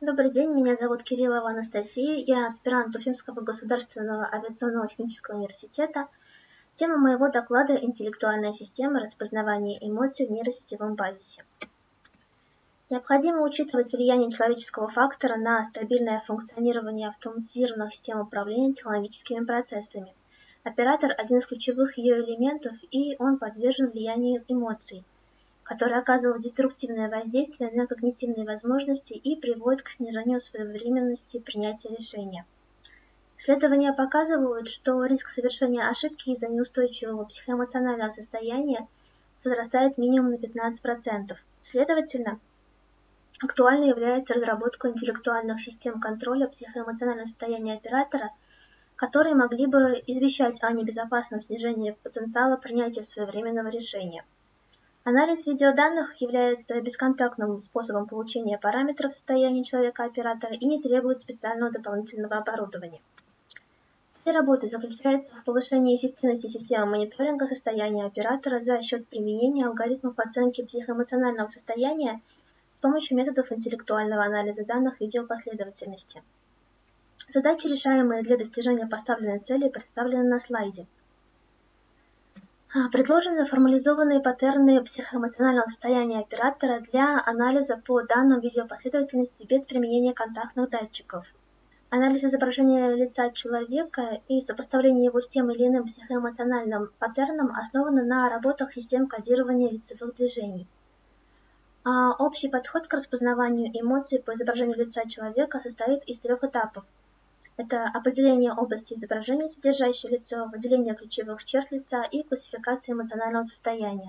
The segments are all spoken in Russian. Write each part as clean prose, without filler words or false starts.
Добрый день, меня зовут Кириллова Анастасия, я аспирант Уфимского государственного авиационного технического университета. Тема моего доклада – интеллектуальная система распознавания эмоций в нейросетевом базисе. Необходимо учитывать влияние человеческого фактора на стабильное функционирование автоматизированных систем управления технологическими процессами. Оператор – один из ключевых ее элементов, и он подвержен влиянию эмоций, которые оказывают деструктивное воздействие на когнитивные возможности и приводят к снижению своевременности принятия решения. Исследования показывают, что риск совершения ошибки из-за неустойчивого психоэмоционального состояния возрастает минимум на 15%. Следовательно, актуальной является разработка интеллектуальных систем контроля психоэмоционального состояния оператора, которые могли бы извещать о небезопасном снижении потенциала принятия своевременного решения. Анализ видеоданных является бесконтактным способом получения параметров состояния человека-оператора и не требует специального дополнительного оборудования. Цель работы заключается в повышении эффективности системы мониторинга состояния оператора за счет применения алгоритмов оценки психоэмоционального состояния с помощью методов интеллектуального анализа данных видеопоследовательности. Задачи, решаемые для достижения поставленной цели, представлены на слайде. Предложены формализованные паттерны психоэмоционального состояния оператора для анализа по данным видеопоследовательности без применения контактных датчиков. Анализ изображения лица человека и сопоставление его с тем или иным психоэмоциональным паттерном основаны на работах систем кодирования лицевых движений. Общий подход к распознаванию эмоций по изображению лица человека состоит из 3 этапов. Это определение области изображения, содержащей лицо, выделение ключевых черт лица и классификация эмоционального состояния.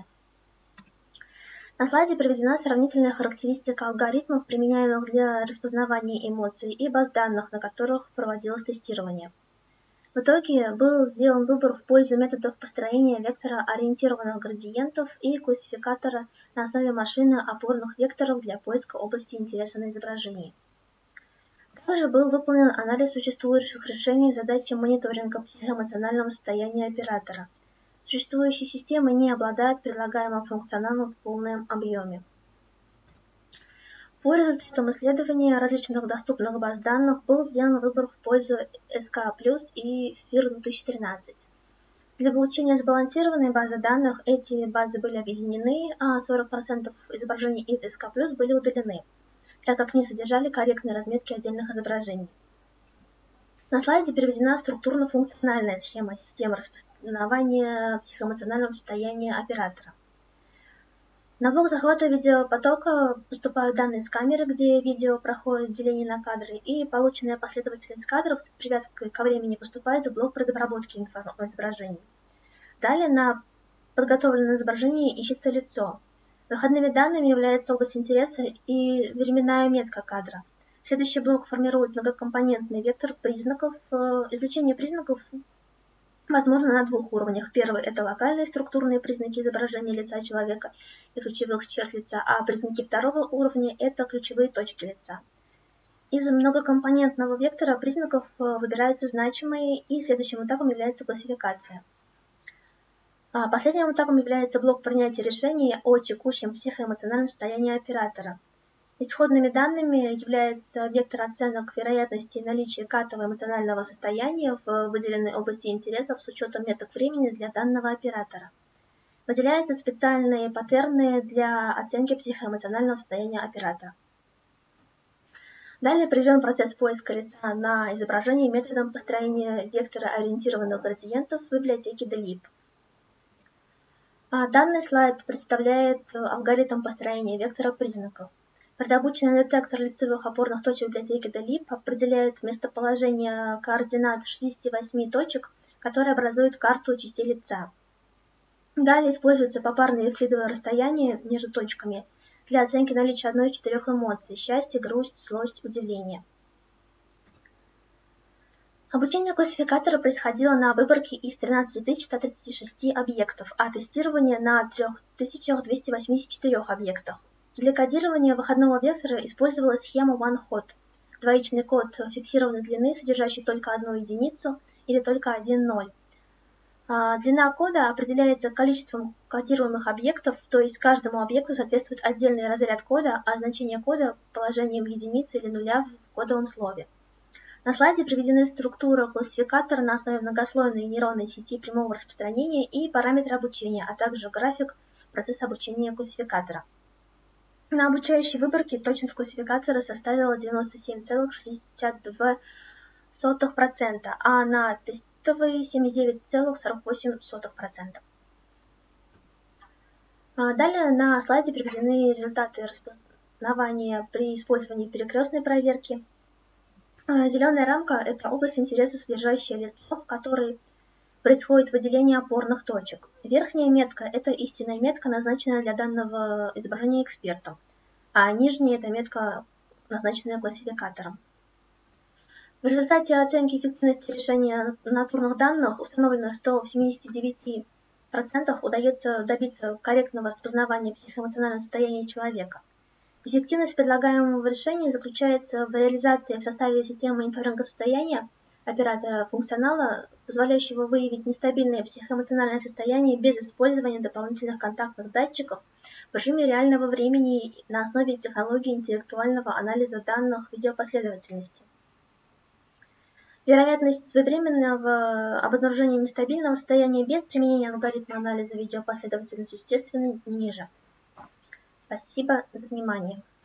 На слайде приведена сравнительная характеристика алгоритмов, применяемых для распознавания эмоций, и баз данных, на которых проводилось тестирование. В итоге был сделан выбор в пользу методов построения вектора ориентированных градиентов и классификатора на основе машины опорных векторов для поиска области интереса на изображении. Также был выполнен анализ существующих решений задачи мониторинга психоэмоционального состояния оператора. Существующие системы не обладают предлагаемым функционалом в полном объеме. По результатам исследования различных доступных баз данных был сделан выбор в пользу СК+ и FIR 2013. Для получения сбалансированной базы данных эти базы были объединены, а 40% изображений из СК+ были удалены, так как не содержали корректной разметки отдельных изображений. На слайде переведена структурно-функциональная схема системы распознавания психоэмоционального состояния оператора. На блок захвата видеопотока поступают данные с камеры, где видео проходит деление на кадры, и полученная последовательность кадров с привязкой ко времени поступает в блок предобработки изображений. Далее на подготовленном изображении ищется лицо. Выходными данными является область интереса и временная метка кадра. Следующий блок формирует многокомпонентный вектор признаков. Извлечение признаков возможно на 2 уровнях. Первый – это локальные структурные признаки изображения лица человека и ключевых черт лица, а признаки второго уровня – это ключевые точки лица. Из многокомпонентного вектора признаков выбираются значимые, и следующим этапом является классификация. Последним этапом является блок принятия решения о текущем психоэмоциональном состоянии оператора. Исходными данными является вектор оценок вероятности наличия катового эмоционального состояния в выделенной области интересов с учетом меток времени для данного оператора. Выделяются специальные паттерны для оценки психоэмоционального состояния оператора. Далее приведен процесс поиска лица на изображении методом построения вектора ориентированных градиентов в библиотеке DeLeap. Данный слайд представляет алгоритм построения вектора признаков. Предобученный детектор лицевых опорных точек библиотеки DeLeap определяет местоположение координат 68 точек, которые образуют карту частей лица. Далее используется попарное евклидовое расстояние между точками для оценки наличия одной из 4 эмоций – счастье, грусть, злость, удивление. Обучение классификатора происходило на выборке из 13 136 объектов, а тестирование на 3284 объектах. Для кодирования выходного вектора использовалась схема OneHot – двоичный код фиксированной длины, содержащий только одну единицу или только один ноль. Длина кода определяется количеством кодируемых объектов, то есть каждому объекту соответствует отдельный разряд кода, а значение кода положением единицы или нуля в кодовом слове. На слайде приведены структура классификатора на основе многослойной нейронной сети прямого распространения и параметры обучения, а также график процесса обучения классификатора. На обучающей выборке точность классификатора составила 97,62%, а на тестовые 79,48%. Далее на слайде приведены результаты распознавания при использовании перекрестной проверки. Зеленая рамка – это область интереса, содержащая лицо, в которой происходит выделение опорных точек. Верхняя метка – это истинная метка, назначенная для данного изображения экспертом, а нижняя – это метка, назначенная классификатором. В результате оценки эффективности решения натурных данных установлено, что в 79% удается добиться корректного распознавания психоэмоционального состояния человека. Эффективность предлагаемого решения заключается в реализации в составе системы мониторинга состояния оператора функционала, позволяющего выявить нестабильное психоэмоциональное состояние без использования дополнительных контактных датчиков в режиме реального времени на основе технологии интеллектуального анализа данных видеопоследовательности. Вероятность своевременного обнаружения нестабильного состояния без применения алгоритма анализа видеопоследовательности существенно ниже. Спасибо за внимание.